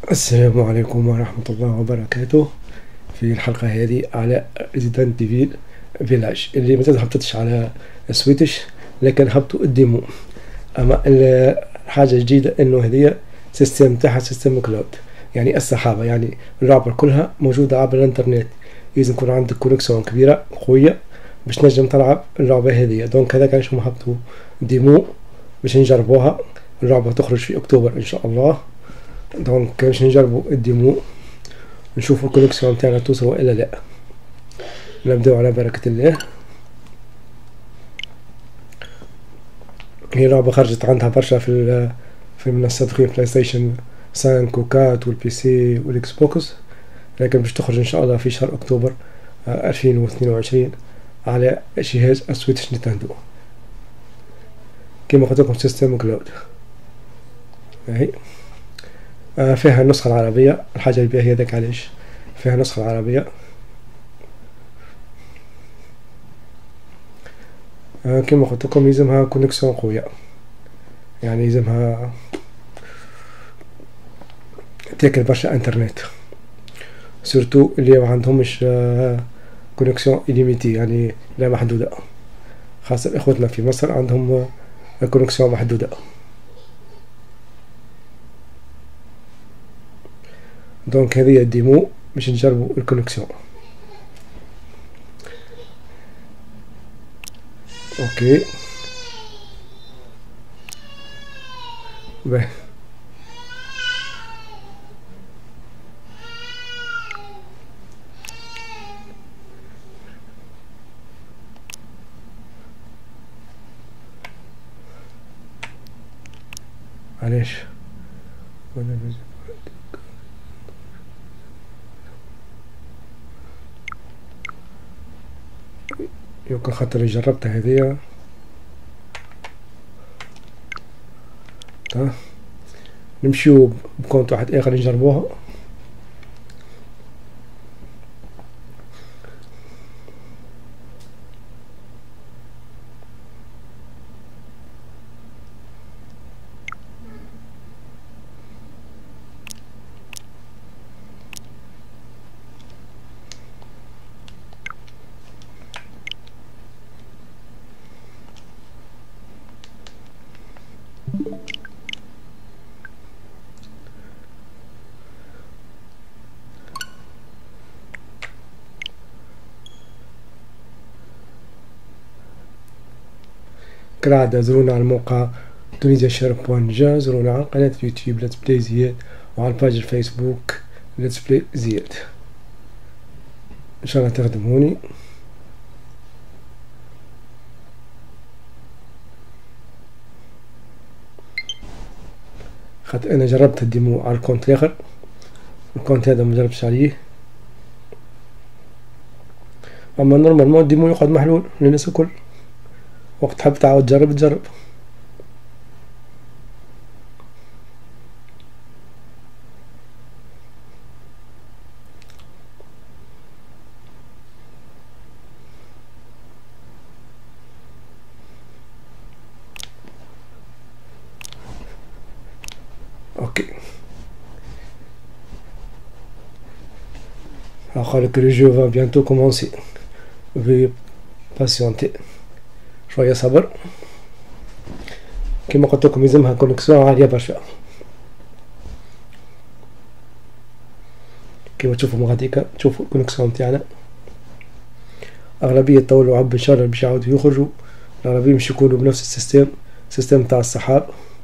السلام عليكم ورحمة الله وبركاته. في الحلقة هذه على ريزيدنت ايفل فيلاج اللي ما هبطتش على سويتش، لكن هبطوا الديمو. اما الحاجة الجديدة انه هذه سيستم تاعها سيستم كلاود، يعني السحابة، يعني اللعبة كلها موجودة عبر الانترنت. لازم يكون عندك كونكسيون كبيرة قوية باش تنجم تلعب اللعبة هذه. دونك هذاك علاش هما هبطوا ديمو باش نجربوها. اللعبة تخرج في اكتوبر ان شاء الله. دونك باش نجربوا الديمو نشوفوا الكونكسيون تاعنا توصل والا لا. نبداو على بركة الله. هي لعبة خرجت عندها برشا في منصات أخرى، بلاي ستيشن 5 و4 والبي سي والاكس بوكس، لكن باش تخرج ان شاء الله في شهر اكتوبر 2022 على جهاز السويتش نينتندو. كما قلت لكم سيستم كلاود. هي فيها النسخة العربية. الحاجة اللي بها هي ذاك علاش فيها النسخة العربية. كما قلت لكم يلزمها كونكسيون قوية، يعني يلزمها تاكل برشا انترنت، سورتو اللي ما عندهمش كونكسيون إليميتي، يعني لا محدودة، خاصة اخوتنا في مصر عندهم كونكسيون محدودة. دونك هذه الديمو باش نجربوا الكونكسيون. اوكي باهي. علاش يمكن خاطر جربتها هذيا. نمشيو بكونت واحد اخر نجربوها. كالعادة زورونا على الموقع تونيزيا شير.جا، زورونا على قناة يوتيوب ليتس بلاي زياد، وعلى الباج الفيسبوك ليتس بلاي زياد. ان شاء الله تخدموني. خاطر انا جربت الديمو على الكونت الاخر، الكونت هذا مجربتش عليه. اما نورمالمون الديمو يقعد محلول للناس الكل، وقت تحب تعاود تجرب. اوكي اخر que le jeu va bientôt commencer. Veuillez patienter شوية صبر. كما قلت لكم يلزمها كونكسيون عالية برشا. كما تشوفوا مغاديكا تشوفوا الكونكسيون تاعنا. أغلبية طول وعب إن شاء الله باش يعاودوا يخرجوا. الأغلبية باش يكونوا بنفس السيستم تاع السحاب.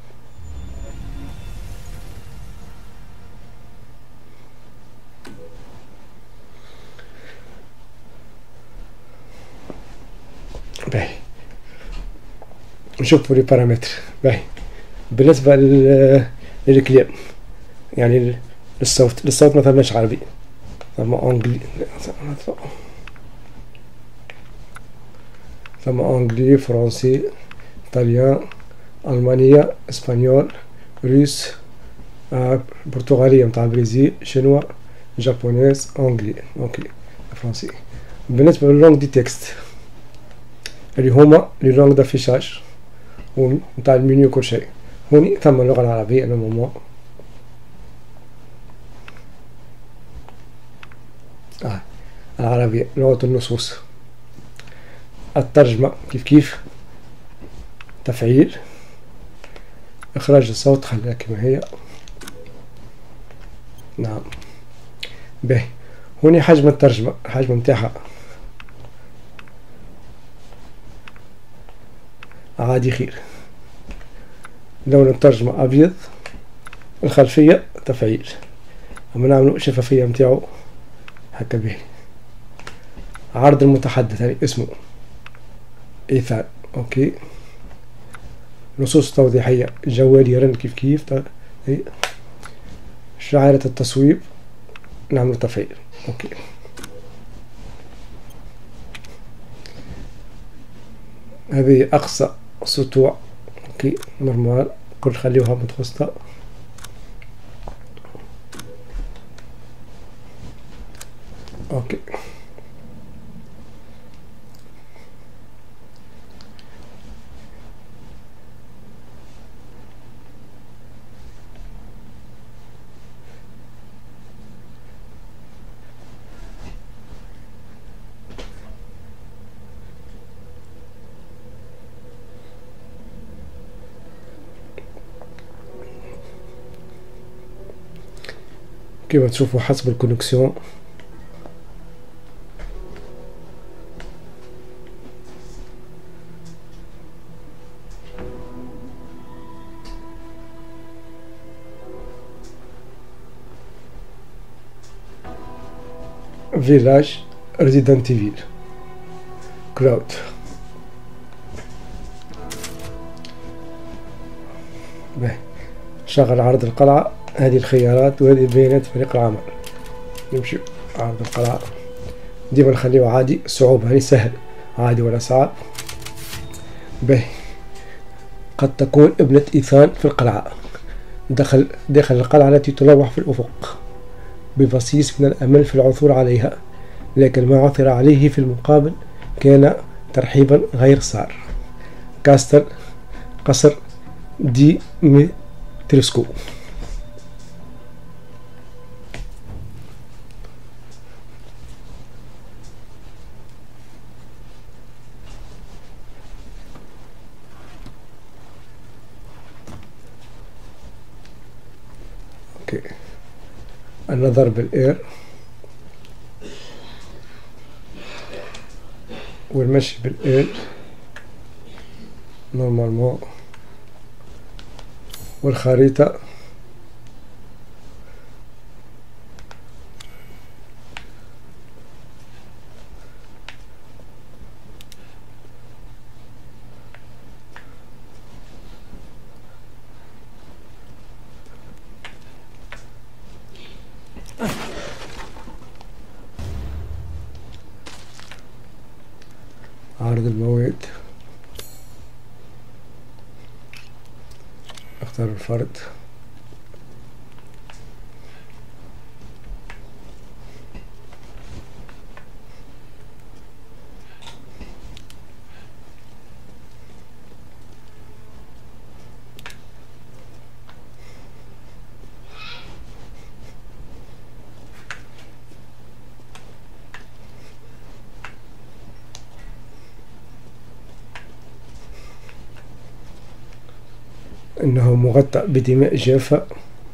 باهي نشوفوا لي بارامتر. باهي بالنسبة للكلام، يعني للصوت مثلا مش عربي، ثم انجلي فرنسي ايطاليان المانيا اسبانيول روس برتغالية متاع البرازيل شنوا جابونيز انجلي. اوكي فرنسي. بالنسبة للونغ دي تكست اللي هما لي لونغ دافيشاج ومتاع المنيو كل شيء، هوني ثم اللغة العربية نورمالمون. العربية لغة النصوص. الترجمة كيف تفعيل. إخراج الصوت خليها كما هي. نعم. باهي، هوني حجم الترجمة، الحجم متاعها عادي خير. لون الترجمة أبيض، الخلفية تفعيل. أما نعملو شفافية متاعو هكا باهي. عرض المتحدث يعني اسمه إيثان. أوكي. نصوص توضيحية جوالي رن كيف شعارة التصويب نعمل تفعيل. أوكي. هذه أقصى سطوع. أوكي نورمال، كل خليوها متوسطة. أوكي. كيف تشوفوا حسب الكونكسيون فيلاج ريزيدنت ايفل كلاود. شغل عرض القلعة. هذه الخيارات وهذه بيانات فريق العمل. نمشي عرض القلعة، ديما نخليه عادي. الصعوبة يعني سهل عادي ولا صعب. باهي، قد تكون ابنة إيثان في القلعة داخل القلعة التي تلوح في الأفق ببصيص من الأمل في العثور عليها، لكن ما عثر عليه في المقابل كان ترحيبا غير سار. كاستل قصر دي مترسكو. اوكي. النظر بالاير والمشي بالاير نورمالمون، والخريطة عرض الموعد. اختار الفرد. إنه مغطى بدماء جافة.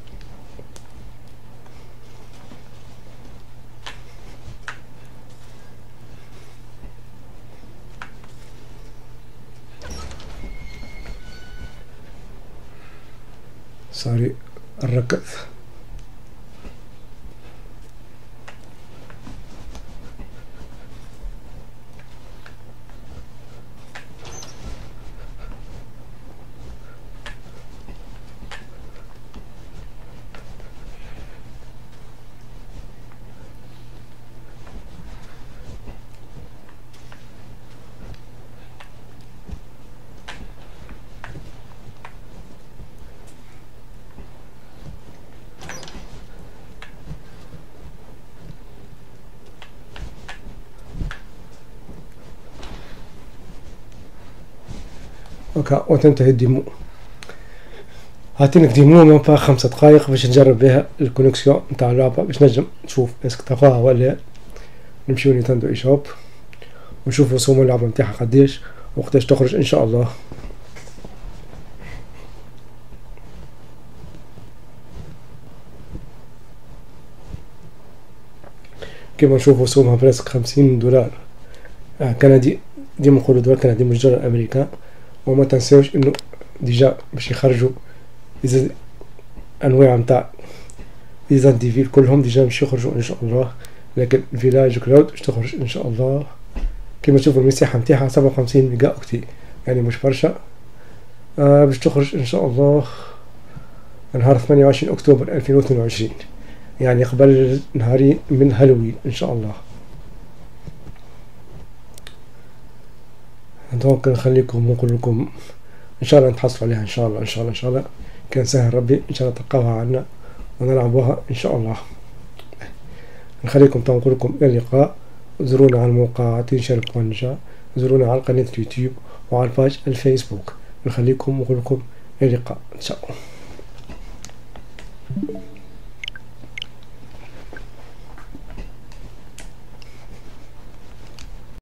صار الركض. اوكا، وتنتهي الديمو. عطينك ديمو من با 5 دقايق باش نجرب بها الكونيكسيون نتاع اللعبة، باش نجم نشوف اسك طفاها ولا. نمشيو نينتندو اي شوب ونشوفو سومو اللعبة نتاعها قداش وقتاش تخرج ان شاء الله. كيما نشوفو سومها براسك $50 كندي. ديما نقولو دولار كندي مش دولار امريكان. وما تنساوش انه ديجا باش يخرجوا انواع متاع ريزيدنت ايفل كلهم ديجا باش يخرجوا ان شاء الله، لكن فيلاج كلاود باش تخرج ان شاء الله. كيما تشوفوا المساحه نتاعها 57 ميجا اوكتي، يعني مش برشا. باش تخرج ان شاء الله نهار 28 اكتوبر 2022، يعني قبل نهارين من هالوين ان شاء الله. دونك نخليكم ونقول لكم ان شاء الله نتحصلوا عليها ان شاء الله ان شاء الله ان شاء الله. كان سهل ربي ان شاء الله تلقاوها عنا ونلعبوها ان شاء الله. نخليكم نقول لكم الى اللقاء. زورونا على الموقع تنشر.نجا، زورونا على قناة اليوتيوب وعلى الباج الفيسبوك. نخليكم ونقول لكم الى اللقاء. تشاو.